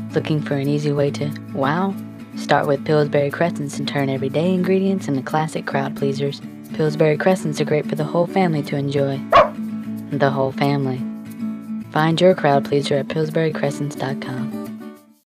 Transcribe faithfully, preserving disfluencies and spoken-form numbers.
Looking for an easy way to wow? Start with Pillsbury crescents and turn everyday ingredients into classic crowd pleasers. Pillsbury crescents are great for the whole family to enjoy. The whole family. Find your crowd pleaser at pillsbury crescents dot com.